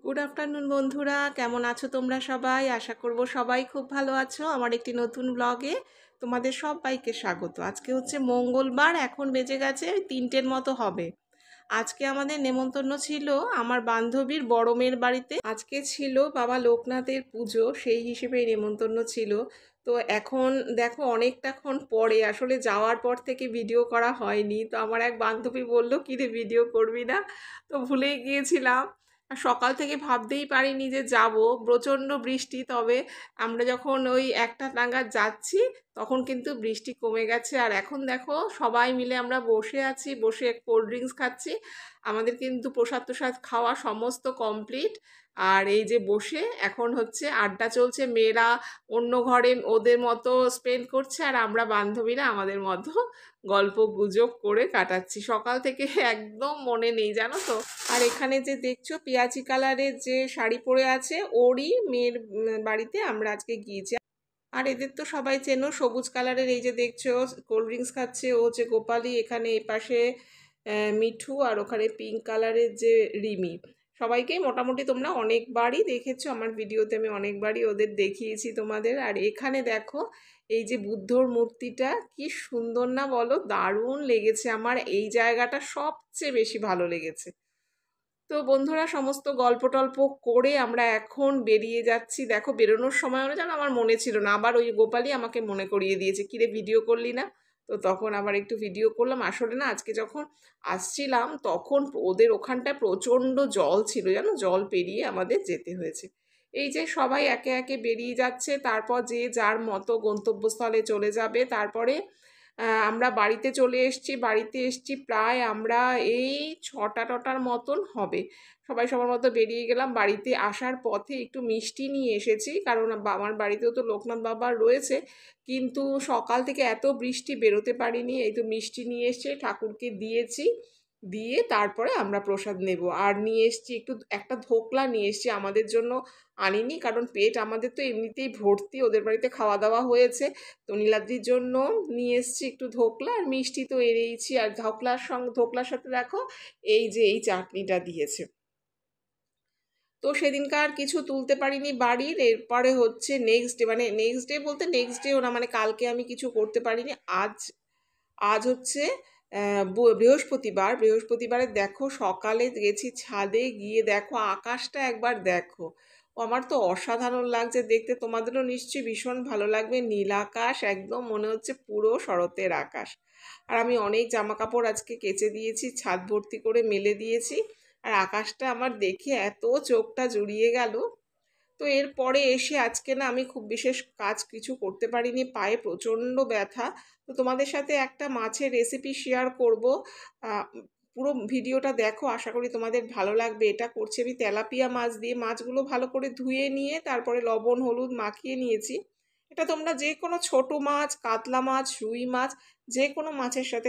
Good afternoon বন্ধুরা, কেমন আছো তোমরা সবাই? আশা করব সবাই খুব ভালো আছো। আমার একটি নতুন ব্লগে তোমাদের সবাইকে স্বাগত। আজকে হচ্ছে মঙ্গলবার, এখন বেজে গেছে 3টের মতো হবে। আজকে আমাদের নেমন্তন্ন ছিল আমার বান্ধবীর বড় মেয়ের বাড়িতে। আজকে ছিল বাবা লোকনাথের পুজো, সেই হিসেবে নেমন্তন্ন ছিল। তো এখন দেখো অনেকটাক্ষণ পরে, আসলে যাওয়ার পর থেকে ভিডিও করা হয়নি। তো আমার এক বান্ধবী বললো কি রে ভিডিও করবি না? তো ভুলেই গিয়েছিলাম। আর সকাল থেকে ভাবতেই পারিনি যে যাব, প্রচণ্ড বৃষ্টি। তবে আমরা যখন ওই 1টা নাগাদ যাচ্ছি তখন কিন্তু বৃষ্টি কমে গেছে। আর এখন দেখো সবাই মিলে আমরা বসে আছি, বসে কোল্ড ড্রিঙ্কস খাচ্ছি। আমাদের কিন্তু প্রসাদ প্রসাদ খাওয়া সমস্ত কমপ্লিট। আর এই যে বসে এখন হচ্ছে আড্ডা চলছে, মেয়েরা অন্য ঘরে ওদের মতো স্পেন্ড করছে আর আমরা বান্ধবীরা আমাদের মতো গল্প গুজব করে কাটাচ্ছি। সকাল থেকে একদম মনে নেই জানো তো। আর এখানে যে দেখছো পেঁয়াজি কালারের যে শাড়ি পরে আছে, ওরই মেয়ের বাড়িতে আমরা আজকে গিয়েছি। আর এদের তো সবাই চেনো, সবুজ কালারের এই যে দেখছো কোল্ড ড্রিঙ্কস খাচ্ছে, ও হচ্ছে গোপালি। এখানে এপাশে মিঠু, আর ওখানে পিঙ্ক কালারের যে রিমি। সবাইকেই মোটামুটি তোমরা অনেকবারই দেখেছো আমার ভিডিওতে, আমি অনেকবারই ওদের দেখিয়েছি তোমাদের। আর এখানে দেখো এই যে বুদ্ধর মূর্তিটা, কি সুন্দর না বলো? দারুণ লেগেছে আমার, এই জায়গাটা সবচেয়ে বেশি ভালো লেগেছে। তো বন্ধুরা সমস্ত গল্প টল্প করে আমরা এখন বেরিয়ে যাচ্ছি। দেখো বেরোনোর সময়ও যেন আমার মনে ছিল না, আবার ওই গোপালই আমাকে মনে করিয়ে দিয়েছে, কিরে ভিডিও করলি না? তো তখন আবার একটু ভিডিও করলাম। আসলে না আজকে যখন আসছিলাম তখন ওদের ওখানটায় প্রচণ্ড জল ছিল জানো, জল পেরিয়ে আমাদের যেতে হয়েছে। এই যে সবাই একে একে বেরিয়ে যাচ্ছে, তারপর যে যার মতো গন্তব্যস্থলে চলে যাবে। তারপরে আমরা বাড়িতে চলে এসেছি। বাড়িতে এসেছি প্রায় আমরা এই 6টা-টটার মতন হবে। সবাই সবার মতো বেরিয়ে গেলাম। বাড়িতে আসার পথে একটু মিষ্টি নিয়ে এসেছি, কারণ আমার বাড়িতেও তো লোকনাথ বাবার রয়েছে। কিন্তু সকাল থেকে এত বৃষ্টি বেরোতে পারিনি। এই তো মিষ্টি নিয়ে এসছে, ঠাকুরকে দিয়েছি, দিয়ে তারপরে আমরা প্রসাদ নেব। আর নিয়ে এসছি একটা ধোকলা নিয়ে এসছি আমাদের জন্য, আনিনি কারণ পেট আমাদের তো এমনিতেই ভর্তি, ওদের বাড়িতে খাওয়া দাওয়া হয়েছে। তো নীলাদ্রির জন্য নিয়ে এসছি একটু ধোকলা, আর মিষ্টি তো এনেইছি। আর ধোকলার সাথে দেখো এই যে এই চাটনিটা দিয়েছে। তো সেদিনকার কিছু তুলতে পারিনি বাড়ির। এরপরে হচ্ছে নেক্সট ডে, মানে নেক্সট ডে বলতে নেক্সট ডেও না, মানে কালকে আমি কিছু করতে পারিনি। আজ আজ হচ্ছে বৃহস্পতিবারে দেখো সকালে গেছি ছাদে, গিয়ে দেখো আকাশটা একবার দেখো। আমার তো অসাধারণ লাগছে দেখতে, তোমাদেরও নিশ্চয়ই ভীষণ ভালো লাগবে। নীল আকাশ, একদম মনে হচ্ছে পুরো শরতের আকাশ। আর আমি অনেক জামা কাপড় আজকে কেচে দিয়েছি, ছাদ ভর্তি করে মেলে দিয়েছি। আর আকাশটা আমার দেখে এত চোখটা জুড়িয়ে গেল। তো এরপরে এসে আজকে না আমি খুব বিশেষ কাজ কিছু করতে পারিনি, পায়ে প্রচণ্ড ব্যথা। তো তোমাদের সাথে একটা মাছের রেসিপি শেয়ার করব, পুরো ভিডিওটা দেখো, আশা করি তোমাদের ভালো লাগবে। এটা করছি আমি তেলাপিয়া মাছ দিয়ে। মাছগুলো ভালো করে ধুয়ে নিয়ে তারপরে লবণ হলুদ মাখিয়ে নিয়েছি। এটা তোমরা যে কোনো ছোট মাছ, কাতলা মাছ, রুই মাছ, যে কোনো মাছের সাথে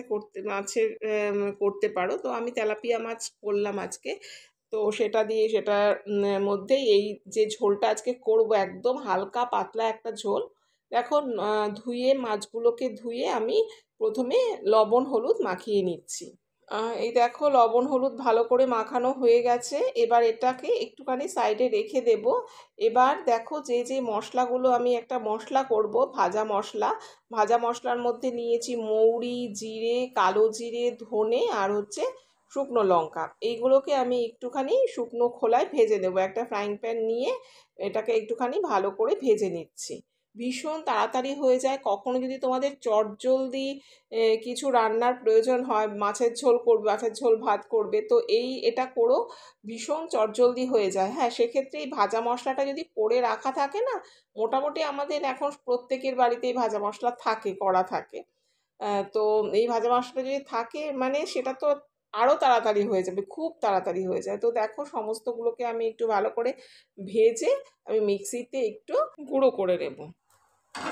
করতে পারো। তো আমি তেলাপিয়া মাছ করলাম আজকে। তো সেটা দিয়ে সেটার মধ্যেই এই যে ঝোলটা আজকে করব, একদম হালকা পাতলা একটা ঝোল। দেখো মাছগুলোকে ধুয়ে আমি প্রথমে লবণ হলুদ মাখিয়ে নিচ্ছি। এই দেখো লবণ হলুদ ভালো করে মাখানো হয়ে গেছে। এবার এটাকে একটুখানি সাইডে রেখে দেব। এবার দেখো যে যে মশলাগুলো, আমি একটা মশলা করব, ভাজা মশলা। ভাজা মশলার মধ্যে নিয়েছি মৌরি, জিরে, কালো জিরে, ধনে, আর হচ্ছে শুকনো লঙ্কা। এইগুলোকে আমি একটুখানি শুকনো খোলায় ভেজে নেব। একটা ফ্রাইং প্যান নিয়ে এটাকে একটুখানি ভালো করে ভেজে নিচ্ছি। ভীষণ তাড়াতাড়ি হয়ে যায়। কখনো যদি তোমাদের চটজলদি কিছু রান্নার প্রয়োজন হয়, মাছের ঝোল করবে, মাছের ঝোল ভাত করবে, তো এটা করো, ভীষণ চটজলদি হয়ে যায়। হ্যাঁ, সেক্ষেত্রে এই ভাজা মশলাটা যদি করে রাখা থাকে না, মোটামুটি আমাদের এখন প্রত্যেকের বাড়িতেই ভাজা মশলা থাকে, করা থাকে। তো এই ভাজা মশলা যদি থাকে মানে সেটা তো আরও তাড়াতাড়ি হয়ে যাবে, খুব তাড়াতাড়ি হয়ে যায়। তো দেখো সমস্তগুলোকে আমি একটু ভালো করে ভেজে আমি মিক্সিতে একটু গুঁড়ো করে নেব।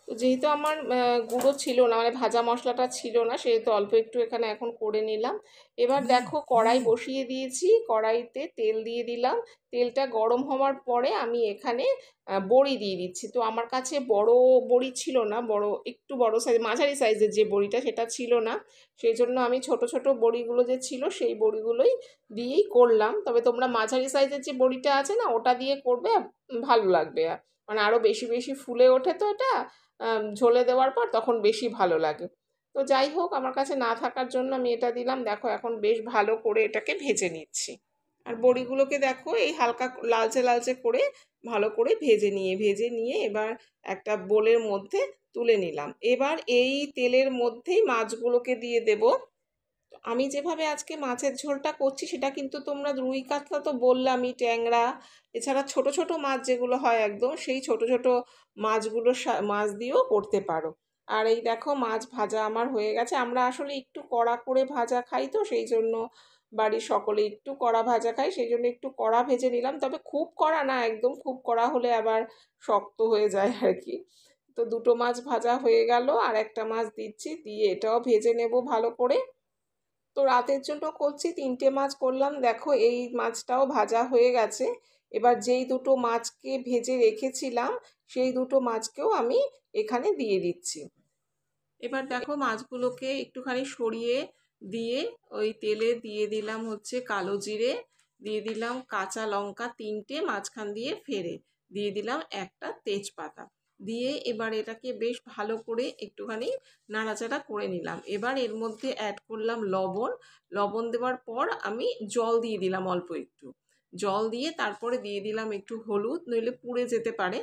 তো যেহেতু আমার গুঁড়ো ছিল না, মানে ভাজা মশলাটা ছিল না, সেহেতু অল্প একটু এখানে এখন করে নিলাম। এবার দেখো কড়াই বসিয়ে দিয়েছি, কড়াইতে তেল দিয়ে দিলাম। তেলটা গরম হওয়ার পরে আমি এখানে বড়ি দিয়ে দিচ্ছি। তো আমার কাছে বড় বড়ি ছিল না, একটু বড় সাইজ, মাঝারি সাইজের যে বড়িটা সেটা ছিল না, সেই জন্য আমি ছোট ছোট বড়িগুলো যে ছিল সেই বড়িগুলোই দিয়েই করলাম। তবে তোমরা মাঝারি সাইজের যে বড়িটা আছে না, ওটা দিয়ে করবে, ভালো লাগবে, মানে আরও বেশি বেশি ফুলে ওঠে তো এটা ঝোলে দেওয়ার পর, তখন বেশি ভালো লাগে। তো যাই হোক, আমার কাছে না থাকার জন্য আমি এটা দিলাম। দেখো এখন বেশ ভালো করে এটাকে ভেজে নিচ্ছি। আর বড়িগুলোকে দেখো এই হালকা লালচে লালচে করে ভালো করে ভেজে নিয়ে এবার একটা বোলের মধ্যে তুলে নিলাম। এবার এই তেলের মধ্যেই মাছগুলোকে দিয়ে দেব। আমি যেভাবে আজকে মাছের ঝোলটা করছি সেটা কিন্তু তোমরা রুই কাতলা তো বললামই, ট্যাংরা, এছাড়া ছোট ছোট মাছ যেগুলো হয় একদম সেই ছোট ছোট মাছ দিয়েও করতে পারো। আর এই দেখো মাছ ভাজা আমার হয়ে গেছে। আমরা আসলে একটু কড়া করে ভাজা খাই, তো সেই জন্য বাড়ির সকলে একটু কড়া ভাজা খাই, সেই জন্য একটু কড়া ভেজে নিলাম। তবে খুব কড়া না, একদম খুব কড়া হলে আবার শক্ত হয়ে যায় আর কি। তো দুটো মাছ ভাজা হয়ে গেল, আর একটা মাছ দিচ্ছি, দিয়ে এটাও ভেজে নেব ভালো করে। তো রাতের জন্য করছি, 3টে মাছ করলাম। দেখো এই মাছটাও ভাজা হয়ে গেছে। এবার যেই দুটো মাছকে ভেজে রেখেছিলাম সেই দুটো মাছকেও আমি এখানে দিয়ে দিচ্ছি। এবার দেখো মাছগুলোকে একটুখানি সরিয়ে দিয়ে ওই তেলে দিয়ে দিলাম হচ্ছে কালো জিরে, দিয়ে দিলাম কাঁচা লঙ্কা 3টে মাঝখান দিয়ে ফেরে, দিয়ে দিলাম একটা তেজপাতা, দিয়ে এবার এটাকে বেশ ভালো করে একটুখানি নাড়াচাড়া করে নিলাম। এবার এর মধ্যে অ্যাড করলাম লবণ। লবণ দেওয়ার পর আমি জল দিয়ে দিলাম অল্প একটু। জল দিয়ে তারপরে দিয়ে দিলাম একটু হলুদ, নইলে পুড়ে যেতে পারে।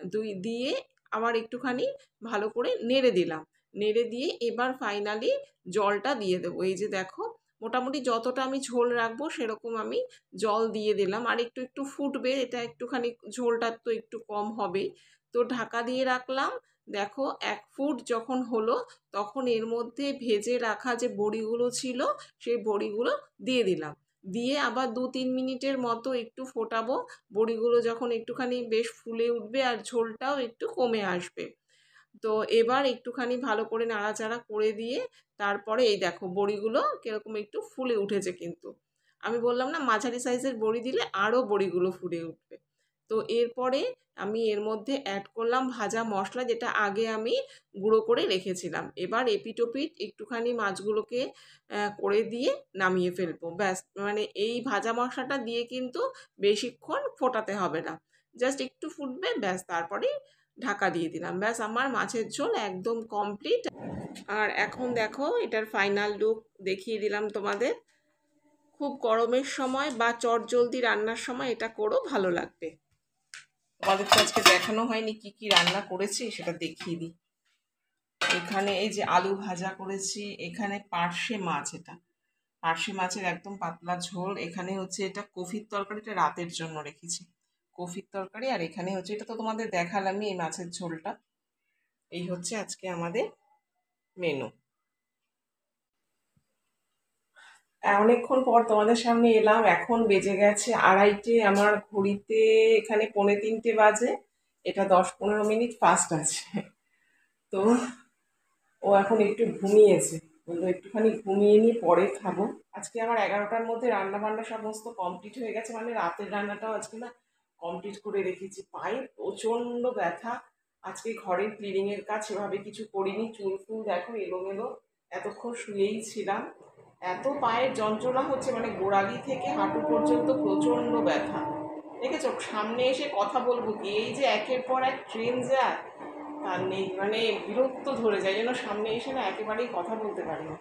দিয়ে আবার একটুখানি ভালো করে নেড়ে দিলাম। নেড়ে দিয়ে এবার ফাইনালি জলটা দিয়ে দেবো। এই যে দেখো মোটামুটি যতটা আমি ঝোল রাখবো সেরকম আমি জল দিয়ে দিলাম। আর একটু একটু ফুটবে, এটা একটুখানি ঝোলটা তো একটু কম হবেই। তো ঢাকা দিয়ে রাখলাম। দেখো 1 ফুট যখন হলো তখন এর মধ্যে ভেজে রাখা যে বড়িগুলো ছিল সেই বড়িগুলো দিয়ে দিলাম। দিয়ে আবার 2-3 মিনিটের মতো একটু ফোটাবো। বড়িগুলো যখন একটুখানি বেশ ফুলে উঠবে আর ঝোলটাও একটু কমে আসবে, তো এবার একটুখানি ভালো করে নাড়াচাড়া করে দিয়ে তারপরে এই দেখো বড়িগুলো কিরকম একটু ফুলে উঠেছে। কিন্তু আমি বললাম না, মাঝারি সাইজের বড়ি দিলে আরও বড়িগুলো ফুলে উঠবে। তো এরপরে আমি এর মধ্যে অ্যাড করলাম ভাজা মশলা, যেটা আগে আমি গুঁড়ো করে রেখেছিলাম। এবার এপিটোপিট একটুখানি মাছগুলোকে করে দিয়ে নামিয়ে ফেলবো, ব্যাস। মানে এই ভাজা মশলাটা দিয়ে কিন্তু বেশিক্ষণ ফোটাতে হবে না, জাস্ট একটু ফুটবে, ব্যাস। তারপরে ঢাকা দিয়ে দিলাম, ব্যাস আমার মাছের ঝোল একদম কমপ্লিট। আর এখন দেখো এটার ফাইনাল লুক দেখিয়ে দিলাম তোমাদের। খুব গরমের সময় বা চটজলদি রান্নার সময় এটা করো, ভালো লাগবে। তোমাদের তো আজকে দেখানো হয়নি কি কি রান্না করেছি, সেটা দেখিয়ে দিই। এখানে এই যে আলু ভাজা করেছি, এখানে পার্শে মাছ, এটা পার্শে মাছের একদম পাতলা ঝোল। এখানে হচ্ছে এটা কফির তরকারি, এটা রাতের জন্য রেখেছি, কফির তরকারি। আর এখানে হচ্ছে, এটা তো তোমাদের দেখালামই, এই মাছের ঝোলটা। এই হচ্ছে আজকে আমাদের মেনু। অনেকক্ষণ পর তোমাদের সামনে এলাম, এখন বেজে গেছে 2:30। আমার ঘড়িতে এখানে 2:45 বাজে, এটা 10-15 মিনিট ফাস্ট আছে। তো ও এখন একটু ঘুমিয়েছে, বললো একটুখানি ঘুমিয়ে নিয়ে পরে খাবো। আজকে আমার 11টার মধ্যে রান্না বান্না সমস্ত কমপ্লিট হয়ে গেছে, মানে রাতের রান্নাটাও আজকে না কমপ্লিট করে রেখেছি। পায়ে প্রচণ্ড ব্যথা, আজকে ঘরের ক্লিনিংয়ের কাজ সেভাবে কিছু করিনি, চুল ফুল দেখো এলোমেলো, এতক্ষণ শুয়েই ছিলাম। এত পায়ের যন্ত্রণা হচ্ছে, মানে গোড়ালি থেকে হাঁটু পর্যন্ত প্রচণ্ড ব্যথা। দেখেছো, সামনে এসে কথা বলবো কি, এই যে একের পর এক ট্রেন যায়, তার নেই, মানে বিরক্ত ধরে যায়, যেন সামনে এসে না একেবারেই কথা বলতে পারি না।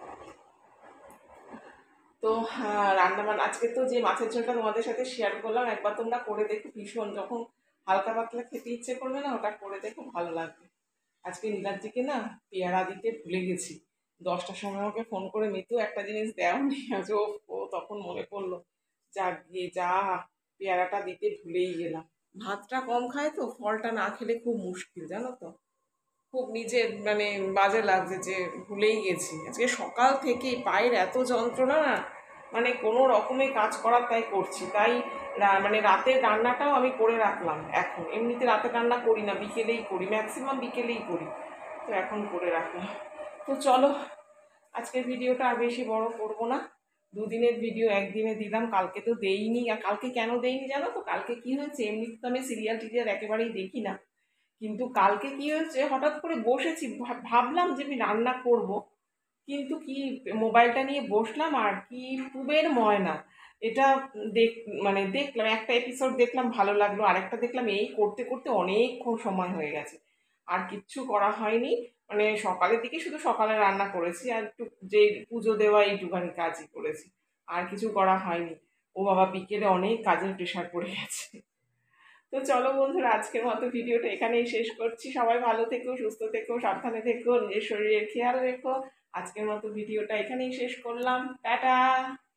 তো রান্নাবান্না আজকে তো যে মাছের ঝোলটা তোমাদের সাথে শেয়ার করলাম, একবার তোমরা করে দেখো, ভীষণ, যখন হালকা পাতলা খেতে ইচ্ছে করবে না, ওটা করে দেখো, ভালো লাগবে। আজকে নীলাদ্রিকে না পেয়ারা দিতে ভুলে গেছি। 10টার সময় আমাকে ফোন করে, মিতু একটা জিনিস দেওনি আজ। ও তখন মনে পড়লো, যা গিয়ে যা, পেয়ারাটা দিতে ভুলেই গেলাম। ভাতটা কম খায় তো, ফলটা না খেলে খুব মুশকিল, জানো তো। খুব নিজের মানে বাজে লাগছে যে ভুলেই গেছি। আজকে সকাল থেকেই পায়ের এত যন্ত্রণা না, মানে কোনো রকমে কাজ করার তাই করছি। তাই মানে রাতের রান্নাটাও আমি করে রাখলাম এখন। এমনিতে রাতের রান্না করি না, বিকেলেই করি, ম্যাক্সিমাম বিকেলেই করি। তো এখন করে রাখলাম। তো চলো আজকের ভিডিওটা আর বেশি বড় করবো না, দুদিনের ভিডিও একদিনে দিলাম, কালকে তো দেইনি। আর কালকে কেন দেইনি জানো তো? কালকে কি হয়েছে, এমনিতে তো আমি সিরিয়াল টিরিয়াল একেবারেই দেখি না, কিন্তু কালকে কি হয়েছে, হঠাৎ করে বসেছি, ভাবলাম যে আমি রান্না করব, কিন্তু কি মোবাইলটা নিয়ে বসলাম আর কি পুবের ময়না এটা দেখ মানে দেখলাম একটা এপিসোড, দেখলাম ভালো লাগলো, আরেকটা দেখলাম, এই করতে করতে অনেকক্ষণ সময় হয়ে গেছে, আর কিচ্ছু করা হয়নি। মানে সকালের দিকে শুধু সকালে রান্না করেছি, আর একটু যে পুজো দেওয়া এইটুখানি কাজই করেছি, আর কিছু করা হয়নি। ও বাবা, বিকেলে অনেক কাজের প্রেশার পড়ে গেছে। তো চলো বন্ধুরা, আজকের মতো ভিডিওটা এখানেই শেষ করছি। সবাই ভালো থেকো, সুস্থ থেকো, সাবধানে থেকো, নিজের শরীরের খেয়াল রেখো। আজকের মতো ভিডিওটা এখানেই শেষ করলাম, টাটা।